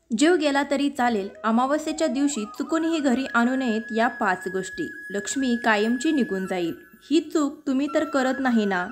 जीव गेला तरी चालेल, अमावस्येच्या दिवशी चुकूनही घरी आणू नयेत या 5 गोष्टी. लक्ष्मी कायमची निघून जाईल. ही चूक तुम्ही तर करत नाही ना?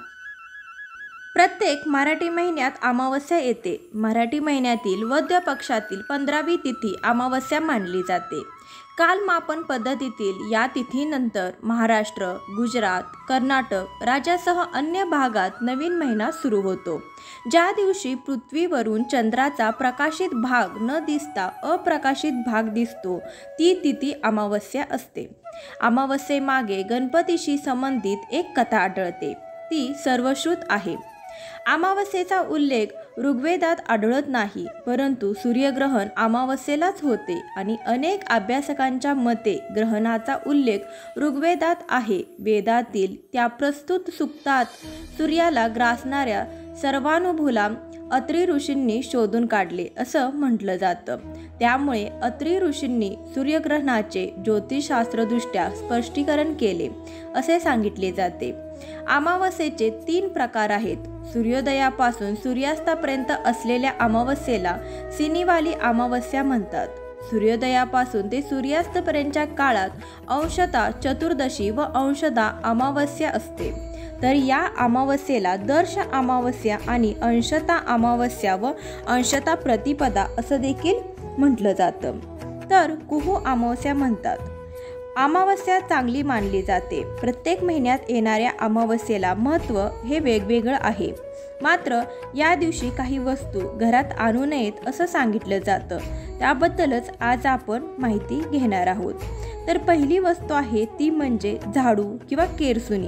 प्रत्येक मराठी महिन्यात अमावस्या येते. मराठी महिन्यातील वद्य पक्षातील 15वी तिथी अमावस्या मानली जाते. कालमापन पद्धतीतील या तिथीनंतर महाराष्ट्र, गुजरात, कर्नाटक राज्यासह अन्य भागात नवीन महिना सुरू होतो. ज्या दिवशी पृथ्वीवरून चंद्राचा प्रकाशित भाग न दिसता अप्रकाशित भाग दिसतो ती तिथी अमावस्या असते. अमावस्येमागे गणपतीशी संबंधित एक कथा आढळते. ती सर्वश्रुत आहे. अमावस्येचा उल्लेख ऋग्वेदात आढळत नाही, परंतु सूर्यग्रहण अमावस्येलाच होते आणि अनेक अभ्यासकांच्या मते ग्रहणाचा उल्लेख ऋग्वेदात आहे. वेदातील त्या प्रस्तुत सूक्तात सूर्याला ग्रासणाऱ्या सर्वानुभूला अत्री ऋषींनी शोधून काढले असं म्हटलं जातं. त्यामुळे अत्री ऋषींनी सूर्यग्रहणाचे ज्योतिषशास्त्रदृष्ट्या स्पष्टीकरण केले असे सांगितले जाते. अमावस्येचे 3 प्रकार आहेत. सूर्योदयापासून सूर्यास्तापर्यंत असलेल्या अमावस्येला सिनीवाली अमावस्या म्हणतात. सूर्योदयापासून ते सूर्यास्तापर्यंतच्या काळात अंशतः चतुर्दशी व अंशतः अमावस्या असते. तर या अमावस्येला दर्श अमावस्या आणि अंशतः अमावस्या व अंशतः प्रतिपदा असं देखील म्हटलं जातं. तर कुहू अमावस्या म्हणतात. अमावस्या चांगली मानली जाते. प्रत्येक महिन्यात येणाऱ्या अमावस्येला महत्त्व हे वेगवेगळं आहे. मात्र या दिवशी काही वस्तू घरात आणू नयेत असं सांगितलं जातं. त्याबद्दलच आज आपण माहिती घेणार आहोत. तर पहिली वस्तू आहे ती म्हणजे झाडू किंवा केरसुणी.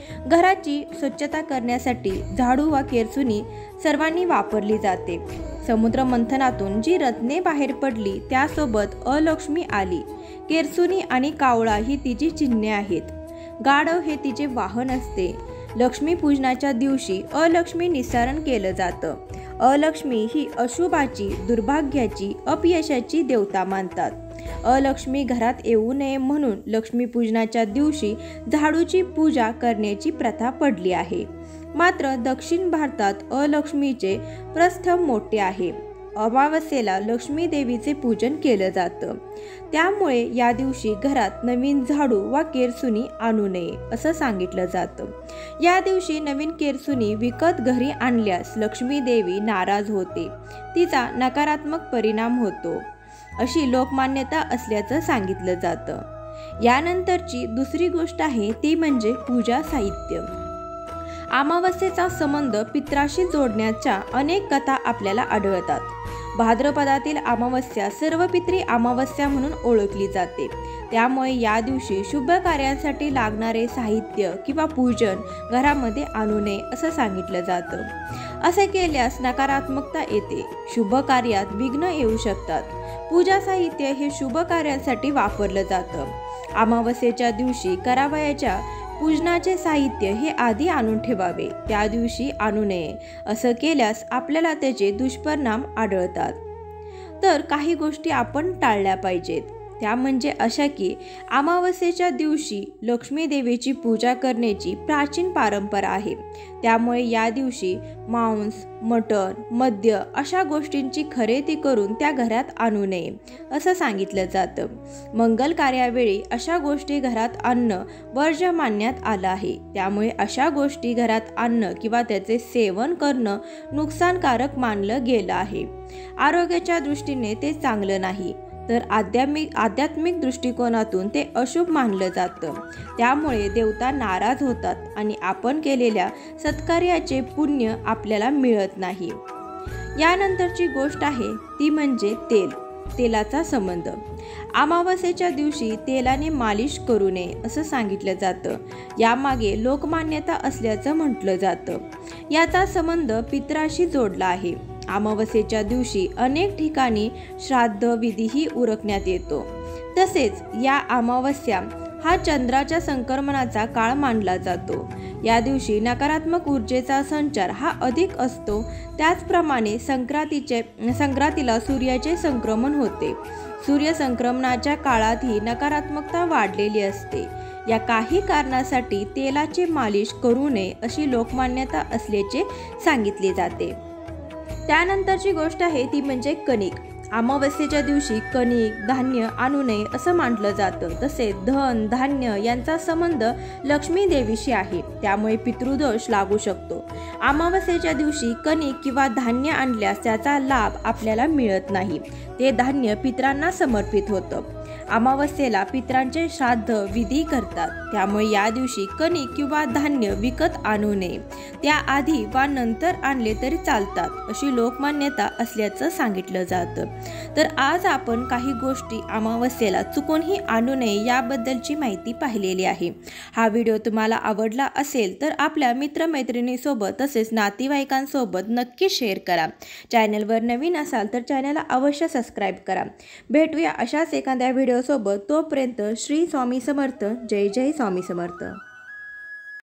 घराची स्वच्छता करण्यासाठी झाडू वा केरसुणी सर्वांनी वापरली जाते. समुद्र मंथनातून जी रत्ने बाहेर पडली त्यासोबत अलक्ष्मी आली. केरसुणी आणि कावळा ही तिची चिन्हे आहेत. गाढव हे तिचे वाहन असते. लक्ष्मीपूजनाच्या दिवशी अलक्ष्मी निस्सारण केलं जातं. अलक्ष्मी ही अशुभाची, दुर्भाग्याची, अपयशाची देवता मानतात. अलक्ष्मी घरात येऊ नये म्हणून लक्ष्मीपूजनाच्या दिवशी झाडूची पूजा करण्याची प्रथा पडली आहे. मात्र दक्षिण भारतात अलक्ष्मीचे प्रस्थम मोठे आहे. अमावस्येला लक्ष्मी देवीचे पूजन केलं जातं. त्यामुळे या दिवशी घरात नवीन झाडू वा केरसुणी आणू नये असं सांगितलं जातं. या दिवशी नवीन केरसुणी विकत घरी आणल्यास लक्ष्मी देवी नाराज होते. तिचा नकारात्मक परिणाम होतो अशी लोकमान्यता असल्याचं सांगितलं जातं. यानंतरची दुसरी गोष्ट आहे ती म्हणजे पूजा साहित्य. अमावस्येचा संबंध पित्राशी जोडण्याच्या अनेक कथा आपल्याला आढळतात. भाद्रपदातील अमावस्या सर्वपित्री अमावस्या म्हणून ओळखली जाते. त्यामुळे या दिवशी शुभ कार्यांसाठी लागणारे साहित्य किंवा पूजन घरामध्ये आणू नये असं सांगितलं जातं. असे केल्यास नकारात्मकता येते. शुभ कार्यात विघ्न येऊ शकतात. पूजा साहित्य हे शुभ कार्यांसाठी वापरलं जातं. अमावस्येच्या दिवशी करावयाच्या पूजनाचे साहित्य हे आधी आणून ठेवावे. त्या दिवशी आणू नये. असं केल्यास आपल्याला त्याचे दुष्परिणाम आढळतात. तर काही गोष्टी आपण टाळल्या पाहिजेत. त्या म्हणजे अशा की अमावस्येच्या दिवशी लक्ष्मी देवीची पूजा करण्याची प्राचीन परंपरा आहे. त्यामुळे या दिवशी मांस, मटण, मद्य अशा गोष्टींची खरेदी करून त्या घरात आणू नये असं सांगितलं जातं. मंगल कार्यावेळी अशा गोष्टी घरात आणणं वर्ज्य मानण्यात आलं आहे. त्यामुळे अशा गोष्टी घरात आणणं किंवा त्याचे सेवन करणं नुकसानकारक मानलं गेलं आहे. आरोग्याच्या दृष्टीने ते चांगलं नाही, तर आध्यात्मिक दृष्टिकोनातून ते अशुभ मानलं जातं. त्यामुळे देवता नाराज होतात आणि आपण केलेल्या सत्कार्याचे पुण्य आपल्याला मिळत नाही. यानंतरची गोष्ट आहे ती म्हणजे तेलाचा संबंध. अमावस्येच्या दिवशी तेलाने मालिश करू नये असं सांगितलं जातं. यामागे लोकमान्यता असल्याचं म्हटलं जातं. याचा संबंध पित्राशी जोडला आहे. अमावस्येच्या दिवशी अनेक ठिकाणी श्राद्ध विधीही उरकण्यात येतो. तसेच या अमावस्या हा चंद्राच्या संक्रमणाचा काळ मानला जातो. या दिवशी नकारात्मक ऊर्जेचा संचार हा अधिक असतो. त्याचप्रमाणे संक्रांतीला सूर्याचे संक्रमण होते. सूर्य संक्रमणाच्या काळातही नकारात्मकता वाढलेली असते. या काही कारणासाठी तेलाची मालिश करू नये अशी लोकमान्यता असल्याचे सांगितले जाते. त्यानंतरची गोष्ट आहे ती म्हणजे कणिक. अमावस्येच्या दिवशी कणिक धान्य आणू नये असं मानलं जातं। तसेच धन धान्य यांचा संबंध लक्ष्मी देवीशी आहे, त्यामुळे पितृदोष लागू शकतो। अमावस्येच्या दिवशी कणिक किंवा धान्य आणल्यास त्याचा लाभ आपल्याला मिळत नाही, ते धान्य पितरांना समर्पित होतं। अमावस्येला पितरांचे श्राद्ध विधी करतात, त्यामुळे या दिवशी कणिक किंवा धान्य विकत आणू नये, त्याआधी वा नंतर आणले तरी चालतात अशी लोकमान्यता असल्याचं सांगितलं जातं। तर आज आपण काही गोष्टी अमावस्येला चुकूनही आणू नये याबद्दलची माहिती पाहिलेली आहे। हा व्हिडिओ तुम्हाला आवडला असेल तर आपल्या मित्रमैत्रिणींसोबत तसेच नातेवाईकांसोबत नक्की शेअर करा। चॅनलवर नवीन असाल तर चॅनलला अवश्य सबस्क्राईब करा। भेटूया अशाच एखाद्या व्हिडिओसोबत, तोपर्यंत श्री स्वामी समर्थ। जय जय स्वामी समर्थ।